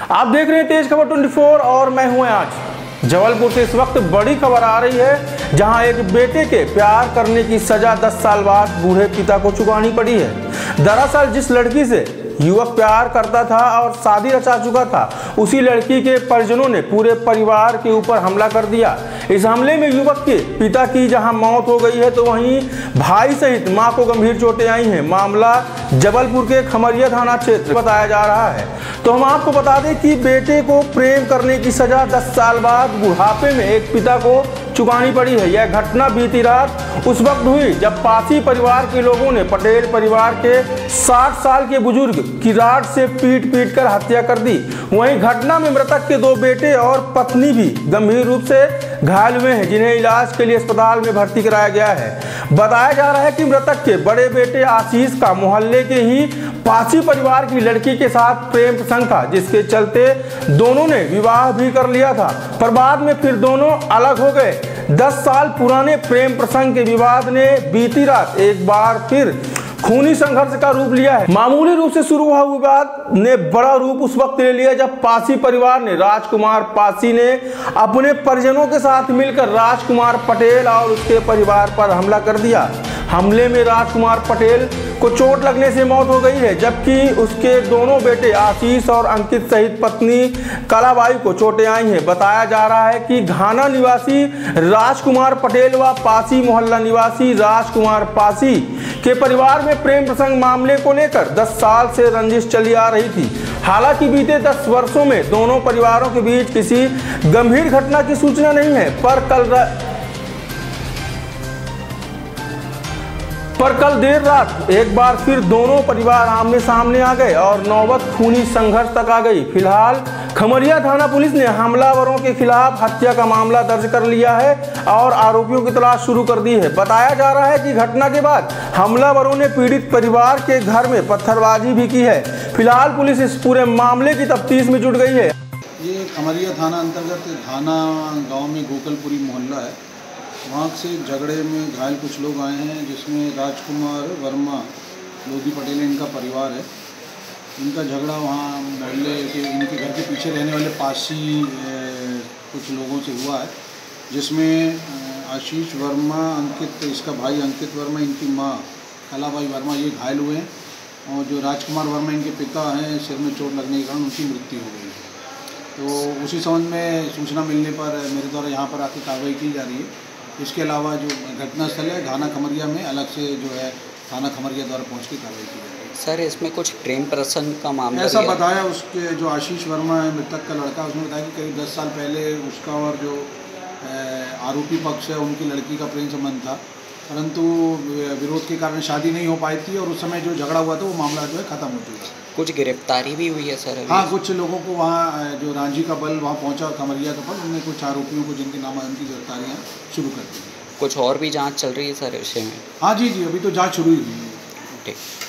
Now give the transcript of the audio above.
आप देख रहे हैं तेज खबर 24 और मैं हूं आज जबलपुर से। इस वक्त बड़ी खबर आ रही है, जहां एक बेटे के प्यार करने की सजा 10 साल बाद बूढ़े पिता को चुकानी पड़ी है। दरअसल जिस लड़की से युवक प्यार करता था और शादी रचा चुका था, उसी लड़की के परिजनों ने पूरे परिवार के ऊपर हमला कर दिया। इस हमले में युवक के पिता की जहां मौत हो गई है, तो वहीं भाई सहित मां को गंभीर चोटें आई हैं। मामला जबलपुर के खमरिया थाना क्षेत्र बताया जा रहा है। तो हम आपको बता दें कि बेटे को प्रेम करने की सजा 10 साल बाद बुढ़ापे में एक पिता को चुकानी पड़ी है। यह घटना बीती रात उस वक्त हुई जब पासी परिवार के लोगों ने पटेल परिवार के 60 साल के बुजुर्ग की राड से पीट कर हत्या कर दी। वहीं घटना में मृतक के 2 बेटे और पत्नी भी गंभीर रूप से घायल हुए हैं, जिन्हें इलाज के लिए अस्पताल में भर्ती कराया गया है। बताया जा रहा है कि मृतक के बड़े बेटे आशीष का मोहल्ले के ही पासी परिवार की लड़की के साथ प्रेम प्रसंग था, जिसके चलते दोनों ने विवाह भी कर लिया था, पर बाद में फिर दोनों अलग हो गए। 10 साल पुराने प्रेम प्रसंग के विवाद ने बीती रात एक बार फिर खूनी संघर्ष का रूप लिया है। मामूली रूप से शुरू हुआ विवाद ने बड़ा रूप उस वक्त ले लिया जब पासी परिवार ने राजकुमार पासी ने अपने परिजनों के साथ मिलकर राजकुमार पटेल और उसके परिवार पर हमला कर दिया। हमले में राजकुमार पटेल को चोट लगने से मौत हो गई है, जबकि उसके दोनों बेटे आशीष और अंकित सहित पत्नी कलाबाई को चोटें आई हैं। बताया जा रहा है कि घाना निवासी राजकुमार पटेल व पासी मोहल्ला निवासी राजकुमार पासी के परिवार में प्रेम प्रसंग मामले को लेकर 10 साल से रंजिश चली आ रही थी। हालांकि बीते 10 वर्षों में दोनों परिवारों के बीच किसी गंभीर घटना की सूचना नहीं है, पर कल देर रात एक बार फिर दोनों परिवार आमने सामने आ गए और नौबत खूनी संघर्ष तक आ गई। फिलहाल खमरिया थाना पुलिस ने हमलावरों के खिलाफ हत्या का मामला दर्ज कर लिया है और आरोपियों की तलाश शुरू कर दी है। बताया जा रहा है कि घटना के बाद हमलावरों ने पीड़ित परिवार के घर में पत्थरबाजी भी की है। फिलहाल पुलिस इस पूरे मामले की तफ्तीश में जुट गई है। ये खमरिया थाना अंतर्गत थाना गाँव में गोकलपुरी मोहल्ला है। वहाँ से झगड़े में घायल कुछ लोग आए हैं, जिसमें राजकुमार वर्मा लोधी पटेल इनका परिवार है। इनका झगड़ा वहाँ मोहल्ले के इनके घर के पीछे रहने वाले पासी कुछ लोगों से हुआ है, जिसमें आशीष वर्मा, अंकित इसका भाई अंकित वर्मा, इनकी माँ कलाबाई वर्मा ये घायल हुए हैं, और जो राजकुमार वर्मा इनके पिता हैं, सिर में चोट लगने के कारण उनकी मृत्यु हो गई है। तो उसी संबंध में सूचना मिलने पर मेरे द्वारा यहाँ पर आके कार्रवाई की जा रही है। इसके अलावा जो घटनास्थल है घाना खमरिया में अलग से जो है थाना खमरिया द्वारा पहुंच के कार्रवाई की जाएगी। सर, इसमें कुछ प्रेम प्रसंग का मामला ऐसा बताया उसके जो आशीष वर्मा है मृतक का लड़का, उसने बताया कि करीब 10 साल पहले उसका और जो आरोपी पक्ष है उनकी लड़की का प्रेम संबंध था, परंतु विरोध के कारण शादी नहीं हो पाई थी और उस समय जो झगड़ा हुआ था वो मामला जो है ख़त्म हो चुका। कुछ गिरफ्तारी भी हुई है सर? हाँ, कुछ लोगों को वहाँ जो रांझी का बल वहाँ पहुँचा खमरिया का बल, उन्होंने कुछ आरोपियों को जिनके नाम की गिरफ्तारियाँ शुरू कर दी। कुछ और भी जांच चल रही है सर विषय में? हाँ जी, अभी तो जांच शुरू हुई है। ठीक।